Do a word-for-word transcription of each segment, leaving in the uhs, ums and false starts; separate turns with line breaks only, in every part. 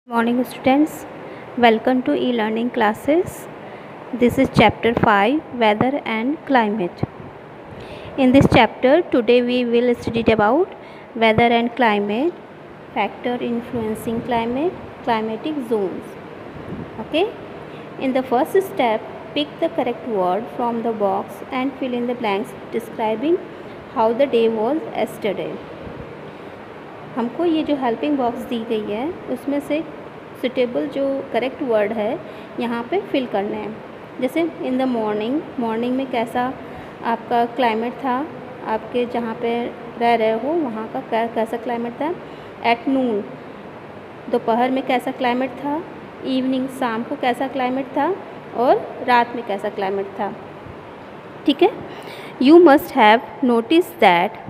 Morning students, welcome to e-learning classes. This is chapter five, weather and climate. In this chapter today we will study about weather and climate, factor influencing climate, climatic zones. Okay, in the first step, pick the correct word from the box and fill in the blanks describing how the day was yesterday. हमको ये जो helping box दी गई है उसमें से suitable जो correct word है यहाँ पे फिल करना है। जैसे इन द मॉर्निंग, मॉर्निंग में कैसा आपका क्लाइमेट था, आपके जहाँ पे रह रहे हो वहाँ का कै, कैसा क्लाइमेट था। एट नून, दोपहर में कैसा क्लाइमेट था। इवनिंग, शाम को कैसा क्लाइमेट था। और रात में कैसा क्लाइमेट था। ठीक है। You must have notice that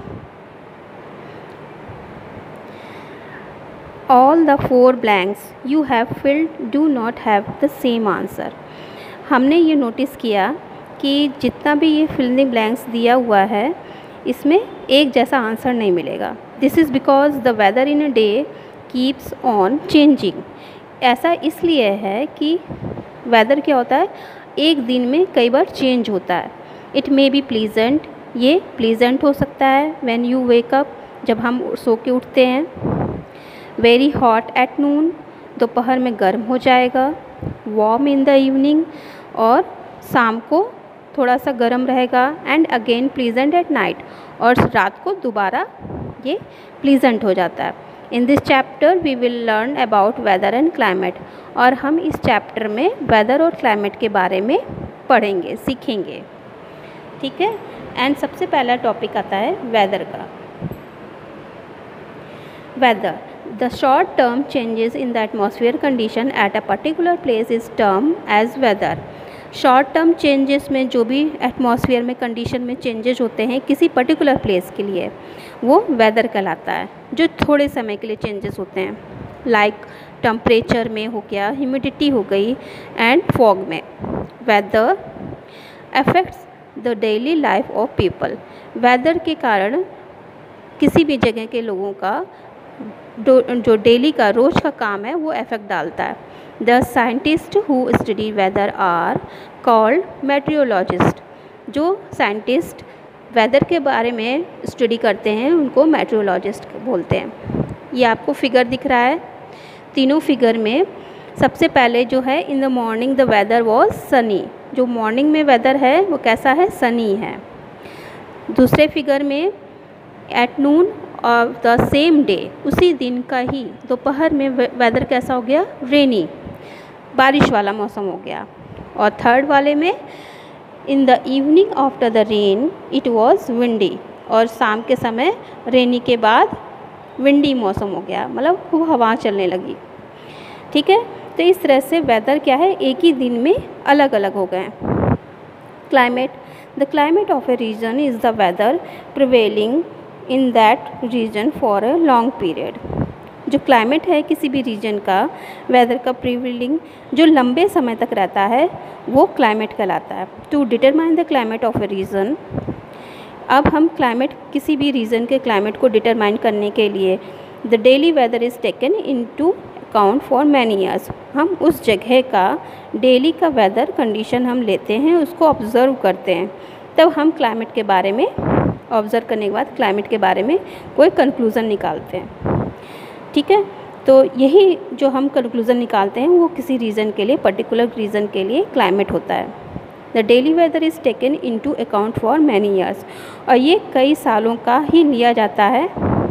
all the four blanks you have filled do not have the same answer. हमने ये नोटिस किया कि जितना भी ये फिलिंग ब्लैंक्स दिया हुआ है इसमें एक जैसा आंसर नहीं मिलेगा। This is because the weather in a day keeps on changing. ऐसा इसलिए है कि वेदर क्या होता है, एक दिन में कई बार चेंज होता है। इट मे बी प्लीजेंट, ये प्लीजेंट हो सकता है व्हेन यू वेक अप, जब हम सो के उठते हैं। वेरी हॉट एट नून, दोपहर में गर्म हो जाएगा। वार्म इन द इवनिंग, और शाम को थोड़ा सा गर्म रहेगा। And again pleasant at night, और रात को दोबारा ये प्लीजेंट हो जाता है। In this chapter we will learn about weather and climate, और हम इस चैप्टर में वेदर और क्लाइमेट के बारे में पढ़ेंगे, सीखेंगे। ठीक है। एंड सबसे पहला टॉपिक आता है वेदर का। Weather, the short term changes in the atmosphere condition at a particular place is termed as weather. Short term changes में जो भी एटमॉस्फेयर में कंडीशन में चेंजेस होते हैं किसी पर्टिकुलर प्लेस के लिए, वो वेदर कहलाता है। जो थोड़े समय के लिए चेंजेस होते हैं, लाइक टेम्परेचर में हो गया, ह्यूमिडिटी हो गई, एंड फॉग में। Weather affects the daily life of people. Weather के कारण किसी भी जगह के लोगों का जो डेली का रोज़ का काम है वो इफेक्ट डालता है। The scientist who study weather are called meteorologist. जो साइंटिस्ट वेदर के बारे में स्टडी करते हैं उनको मेट्रियोलॉजिस्ट बोलते हैं। ये आपको फिगर दिख रहा है। तीनों फिगर में सबसे पहले जो है, in the morning the weather was sunny. जो मॉर्निंग में वेदर है वो कैसा है, सनी है। दूसरे फिगर में at noon of the same day, उसी दिन का ही दोपहर में वेदर कैसा हो गया, रेनी, बारिश वाला मौसम हो गया। और थर्ड वाले में in the evening after the rain it was windy, और शाम के समय रेनी के बाद विंडी मौसम हो गया, मतलब खूब हवा चलने लगी। ठीक है। तो इस तरह से वेदर क्या है, एक ही दिन में अलग अलग हो गए। Climate, the climate of a region is the weather prevailing in that region for a long period. जो क्लाइमेट है किसी भी रीजन का, वेदर का प्रिवेलिंग जो लंबे समय तक रहता है वो क्लाइमेट कहलाता है। To determine the climate of a region, अब हम क्लाइमेट किसी भी रीजन के क्लाइमेट को डिटरमाइन करने के लिए the daily weather is taken into account for many years. हम उस जगह का डेली का वेदर कंडीशन हम लेते हैं, उसको ऑब्ज़र्व करते हैं, तब हम क्लाइमेट के बारे में ऑब्ज़र्व करने के बाद क्लाइमेट के बारे में कोई कंक्लूज़न निकालते हैं। ठीक है। तो यही जो हम कंक्लूज़न निकालते हैं वो किसी रीज़न के लिए, पर्टिकुलर रीज़न के लिए क्लाइमेट होता है। The daily weather is taken into account for many years, और ये कई सालों का ही लिया जाता है।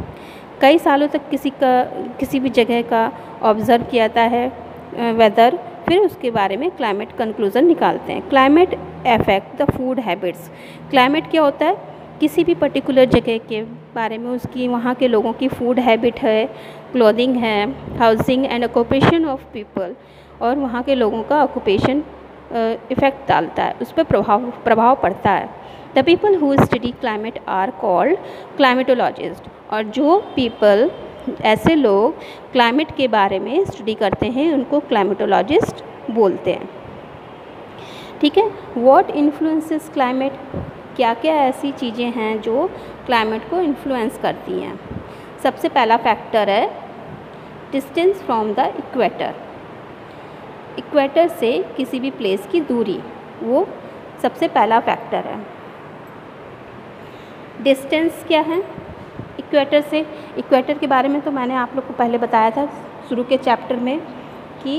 कई सालों तक किसी का किसी भी जगह का ऑब्ज़र्व किया जाता है वेदर, फिर उसके बारे में क्लाइमेट कंक्लूज़न निकालते हैं। Climate affect the food habits. Climate क्या होता है, किसी भी पर्टिकुलर जगह के बारे में उसकी वहाँ के लोगों की फूड हैबिट है, क्लोथिंग है, housing and occupation of people, और वहाँ के लोगों का ऑक्यूपेशन इफ़ेक्ट डालता है, उस पर प्रभाव प्रभाव पड़ता है। The people who study climate are called climatologist, और जो पीपल, ऐसे लोग क्लाइमेट के बारे में स्टडी करते हैं उनको क्लाइमेटोलॉजिस्ट बोलते हैं। ठीक है। व्हाट इन्फ्लुएंसेस क्लाइमेट, क्या क्या ऐसी चीज़ें हैं जो क्लाइमेट को इन्फ्लुएंस करती हैं। सबसे पहला फैक्टर है distance from the equator, equator से किसी भी प्लेस की दूरी, वो सबसे पहला फैक्टर है। डिस्टेंस क्या है इक्वेटर से? इक्वेटर के बारे में तो मैंने आप लोग को पहले बताया था शुरू के चैप्टर में कि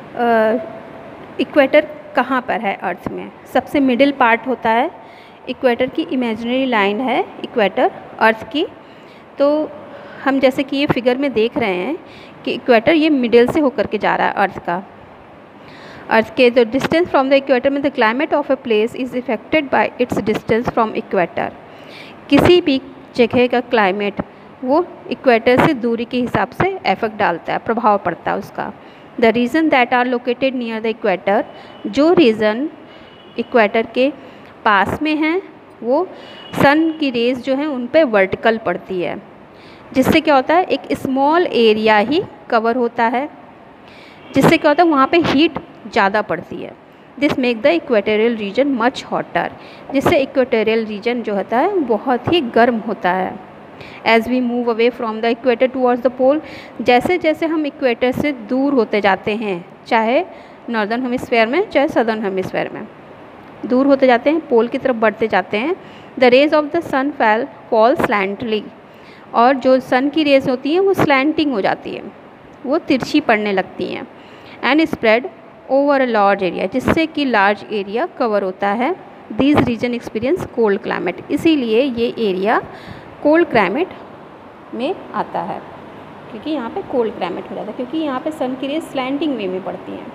इक्वेटर कहाँ पर है अर्थ में। सबसे मिडिल पार्ट होता है इक्वेटर की, इमेजिनरी लाइन है इक्वेटर अर्थ की। तो हम जैसे कि ये फिगर में देख रहे हैं कि इक्वेटर ये मिडिल से होकर के जा रहा है अर्थ का। अर्थ के जो डिस्टेंस फ्रॉम द इक्वेटर में the climate of a place is effected by its distance from equator. किसी भी जगह का क्लाइमेट वो इक्वेटर से दूरी के हिसाब से इफेक्ट डालता है, प्रभाव पड़ता है उसका। The region that are located near the equator, जो रीजन इक्वेटर के पास में हैं वो सन की रेज जो है उन पर वर्टिकल पड़ती है, जिससे क्या होता है एक स्मॉल एरिया ही कवर होता है, जिससे क्या होता है वहाँ पे हीट ज़्यादा पड़ती है। This make the equatorial region much hotter, जिससे इक्वेटोरियल रीजन जो होता है बहुत ही गर्म होता है। As we move away from the equator towards the pole, जैसे जैसे हम इक्वेटर से दूर होते जाते हैं, चाहे नॉर्दर्न हेमिस्फीयर में चाहे सदर्न हेमिस्फीयर में, दूर होते जाते हैं, पोल की तरफ बढ़ते जाते हैं। The rays of the sun fell fall स्लैंटली, और जो सन की रेज होती हैं वो स्लैंटिंग हो जाती है, वो तिरछी पड़ने लगती हैं। And spread over a large area, जिससे कि लार्ज एरिया कवर होता है। This region experience cold climate, इसीलिए ये एरिया कोल्ड क्लाइमेट में आता है, क्योंकि यहाँ पे कोल्ड क्लाइमेट हो जाता है, क्योंकि यहाँ पे सन की रेज स्लैंटिंग वे में पड़ती हैं।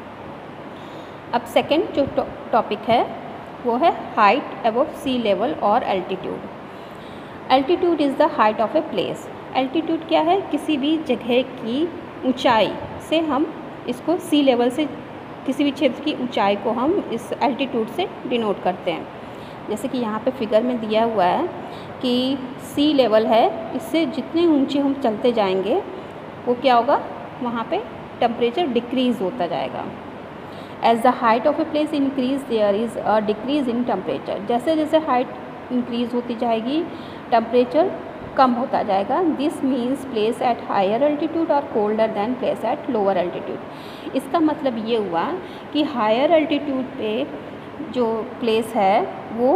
अब सेकंड जो टॉपिक है वो है हाइट अबव सी लेवल और altitude. Altitude is the height of a place. Altitude क्या है? किसी भी जगह की ऊंचाई से हम इसको सी लेवल से, किसी भी क्षेत्र की ऊंचाई को हम इस एल्टीट्यूड से डिनोट करते हैं। जैसे कि यहाँ पे फिगर में दिया हुआ है कि सी लेवल है, इससे जितने ऊंचे हम चलते जाएंगे वो क्या होगा, वहाँ पे टेम्परेचर डिक्रीज़ होता जाएगा। As the height of a place increase there is a decrease in temperature, जैसे जैसे हाइट इंक्रीज होती जाएगी टेम्परेचर कम होता जाएगा। This means place at higher altitude are colder than place at lower altitude. इसका मतलब ये हुआ कि हायर अल्टीट्यूड पे जो प्लेस है वो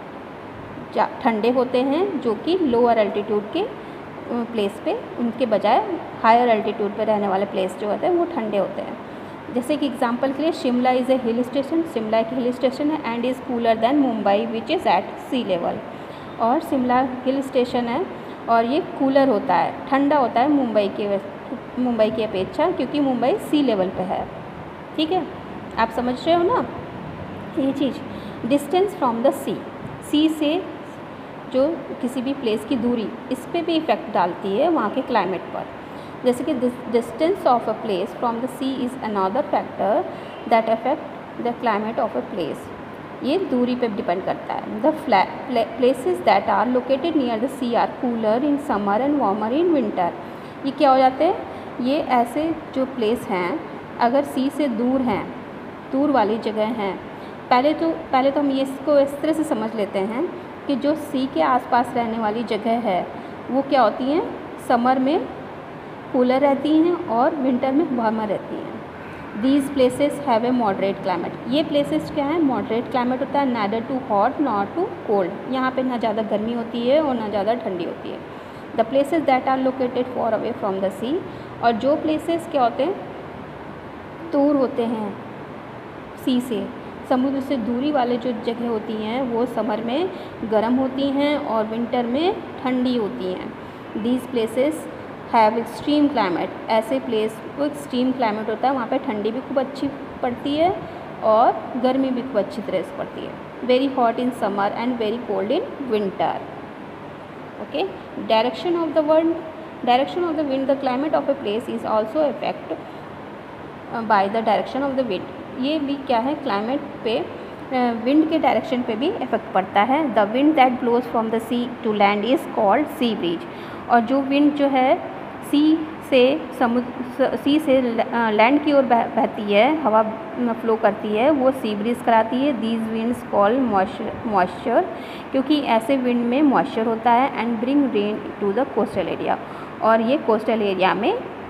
ठंडे होते हैं, जो कि लोअर अल्टीट्यूड के प्लेस पे उनके बजाय हायर अल्टीट्यूड पे रहने वाले प्लेस जो होते हैं वो ठंडे होते हैं। जैसे कि एग्जांपल के लिए Shimla is a hill station, Shimla एक हिल स्टेशन है, and is cooler than Mumbai which is at sea level. और शिमला हिल स्टेशन है और ये कूलर होता है, ठंडा होता है मुंबई के मुंबई की अपेक्षा, क्योंकि मुंबई सी लेवल पे है। ठीक है, आप समझ रहे हो ना ये चीज़। Distance from the sea, sea से जो किसी भी प्लेस की दूरी, इस पर भी इफ़ेक्ट डालती है वहाँ के क्लाइमेट पर। जैसे कि distance of a place from the sea is another factor that affect the climate of a place. ये दूरी पे डिपेंड करता है। The places that are located near the sea are cooler in summer and warmer in winter. ये क्या हो जाते हैं, ये ऐसे जो प्लेस हैं अगर सी से दूर हैं, दूर वाली जगह हैं, पहले तो पहले तो हम ये इसको इस तरह से समझ लेते हैं कि जो सी के आसपास रहने वाली जगह है वो क्या होती हैं, समर में कूलर रहती हैं और विंटर में वार्मर रहती हैं। These places have a moderate climate. ये प्लेसेस क्या है, मॉडरेट क्लाइमेट होता है, neither too hot not too cold. यहाँ पे ना ज़्यादा गर्मी होती है और ना ज़्यादा ठंडी होती है। The places that are located far away from the sea, और जो प्लेसेस क्या होते हैं, दूर होते हैं सी से, समुद्र से दूरी वाले जो जगह होती हैं वो समर में गर्म होती हैं और विंटर में ठंडी होती हैं। These places have extreme climate. ऐसे प्लेस को एक्सट्रीम क्लाइमेट होता है, वहाँ पे ठंडी भी खूब अच्छी पड़ती है और गर्मी भी खूब अच्छी तरह से पड़ती है। Very hot in summer and very cold in winter. Okay, direction of the wind, direction of the wind, the climate of a place is also affect by the direction of the wind. ये भी क्या है, climate पे wind के direction पे भी effect पड़ता है। The wind that blows from the sea to land is called sea breeze. और जो विंड जो है सी से समुद्र सी से लैंड की ओर बहती है, हवा फ्लो करती है, वो सी ब्रीज कराती है। दीज विंड्स कॉल मॉइस्चर, क्योंकि ऐसे विंड में मॉइस्चर होता है। And bring rain to the coastal area, और ये कोस्टल एरिया में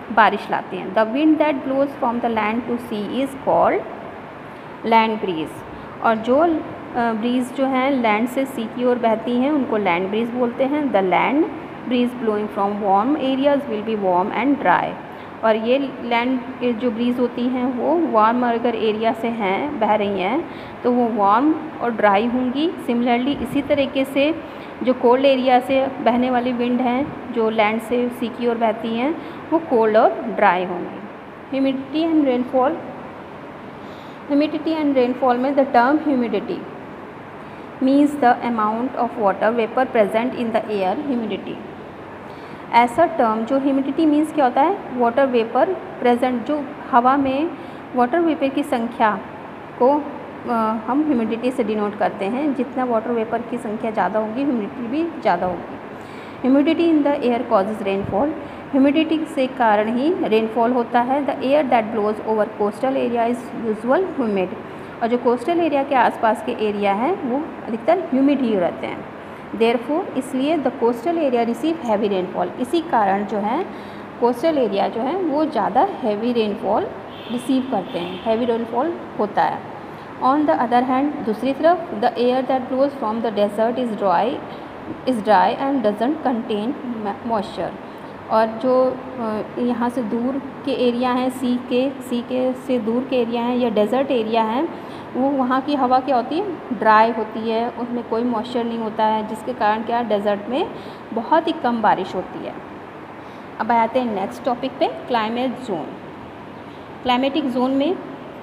बारिश लाती हैं। The wind that blows from the land to sea is called land breeze. और जो ब्रीज जो हैं लैंड से सी की ओर बहती हैं उनको लैंड ब्रीज बोलते हैं। The land breeze blowing from warm areas will be warm and dry. और ये लैंड जो ब्रीज होती हैं वो वार्म अगर एरिया से हैं बह रही हैं तो वो वार्म और ड्राई होंगी। सिमिलरली इसी तरीके से जो कोल्ड एरिया से बहने वाली विंड हैं जो लैंड से सी की ओर बहती हैं वो कोल्ड और ड्राई होंगी। Humidity and rainfall. Humidity and rainfall में the term humidity means the amount of water vapour present in the air. Humidity ऐसा टर्म जो ह्यूमिडिटी मीन्स क्या होता है, वाटर वेपर प्रेजेंट, जो हवा में वाटर वेपर की संख्या को आ, हम ह्यूमिडिटी से डिनोट करते हैं। जितना वाटर वेपर की संख्या ज़्यादा होगी ह्यूमिडिटी भी ज़्यादा होगी। Humidity in the air causes rainfall. Humidity से कारण ही रेनफॉल होता है। The air that blows over coastal area is usual humid. और जो कोस्टल एरिया के आसपास के एरिया हैं वो अधिकतर ह्यूमिड ही रहते हैं। देयरफॉर इसलिए the coastal area receive heavy rainfall. इसी कारण जो है कोस्टल एरिया जो है वो ज़्यादा हैवी रेनफॉल रिसीव करते हैं, हैवी रेनफॉल होता है। ऑन द अदर हैंड दूसरी तरफ the air that blows from the desert is dry is dry and doesn't contain moisture. और जो यहाँ से दूर के एरिया हैं, सी के सी के से दूर के एरिया हैं या डेजर्ट एरिया हैं, वो वहाँ की हवा क्या होती है, ड्राई होती है, उसमें कोई मॉइस्चर नहीं होता है, जिसके कारण क्या डेजर्ट में बहुत ही कम बारिश होती है। अब आते हैं नेक्स्ट टॉपिक पे, क्लाइमेट जोन। क्लाइमेटिक जोन में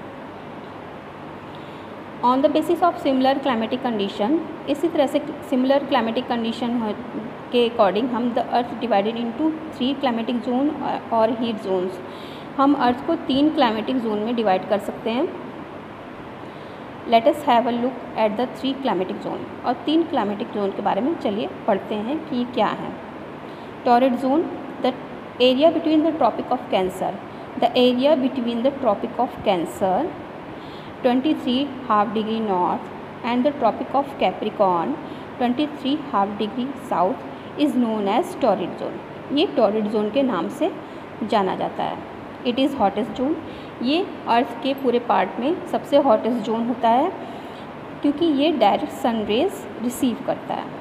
on the basis of similar climatic condition, इसी तरह से सिमिलर क्लाइमेटिक कंडीशन के अकॉर्डिंग हम the earth divided into three climatic zone or heat zones. हम अर्थ को तीन क्लाइमेटिक जोन में डिवाइड कर सकते हैं। Let us have a look at the three climatic zone. और तीन क्लाइमेटिक जोन के बारे में चलिए पढ़ते हैं कि ये क्या है। Torrid zone, the area between the Tropic of Cancer. The area between the Tropic of Cancer twenty three half degree north and the Tropic of Capricorn twenty three half degree south is known as torrid zone. ये torrid zone के नाम से जाना जाता है। It is hottest zone. ये earth के पूरे पार्ट में सबसे हॉटेस्ट जोन होता है क्योंकि ये डायरेक्ट सन रेज रिसीव करता है,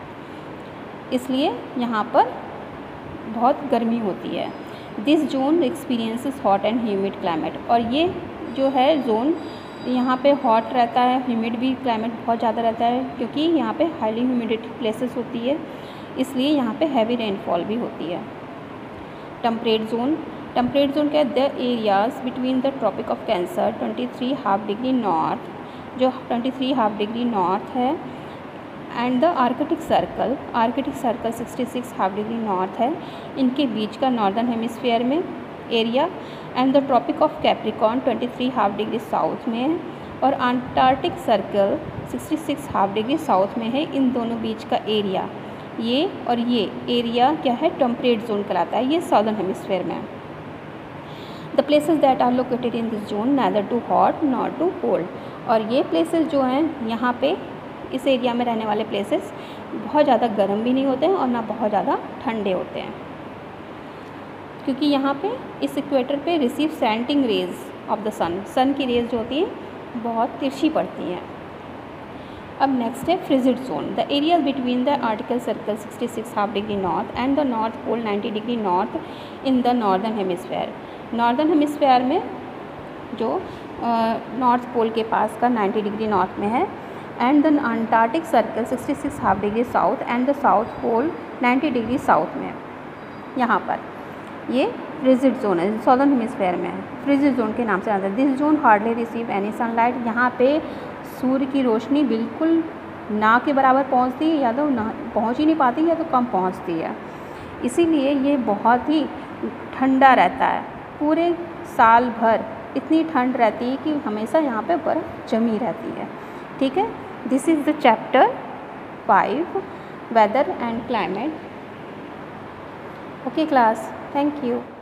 इसलिए यहाँ पर बहुत गर्मी होती है। This zone experiences hot and humid climate. और ये जो है जोन यहाँ पे हॉट रहता है, ह्यूमिड भी क्लाइमेट बहुत ज़्यादा रहता है क्योंकि यहाँ पे हाईली ह्यूमिडिटी प्लेसेस होती है, इसलिए यहाँ पे हैवी रेनफॉल भी होती है। Temperate zone. टेम्परेट जोन क्या है, the areas between the Tropic of Cancer twenty three half degree north, जो twenty three half degree north है, and the Arctic Circle, Arctic Circle sixty six half degree north है, इनके बीच का northern hemisphere में area, and the Tropic of Capricorn twenty three half degree south में है, और Antarctic circle sixty six half degree south में है। इन दोनों बीच का एरिया, ये और ये एरिया क्या है, टेम्परेट जोन कहलाता है। ये साउदर्न हेमिस्फीयर में है। The places that are located in this zone neither too hot nor too cold. और ये प्लेसेस जो हैं यहाँ पे इस एरिया में रहने वाले प्लेसेस बहुत ज़्यादा गर्म भी नहीं होते हैं और ना बहुत ज़्यादा ठंडे होते हैं, क्योंकि यहाँ पे इस इक्वेटर पे receive slanting rays of the sun, sun की रेज जो होती है बहुत तिरछी पड़ती हैं। अब नेक्स्ट है frigid zone. The area between the Arctic Circle sixty six half degree north and the North Pole ninety degree north in the northern hemisphere. Northern hemisphere में जो नॉर्थ पोल के पास का नाइन्टी डिग्री नॉर्थ में है, and the Antarctic circle sixty six half degree south and the south pole ninety degree south में। यहाँ पर ये फ्रिजिड जोन है, सॉदर्न हेमिस्फीयर में है, फ्रिजिड जोन के नाम से आता है। This zone hardly receive any sunlight. यहाँ पे सूर्य की रोशनी बिल्कुल ना के बराबर पहुँचती है, या तो ना पहुँच ही नहीं पाती, या तो कम पहुँचती है। इसीलिए ये बहुत ही ठंडा रहता है, पूरे साल भर इतनी ठंड रहती है कि हमेशा यहाँ पे बर्फ़ जमी रहती है। ठीक है, this is the chapter five, weather and climate. Okay class, thank you.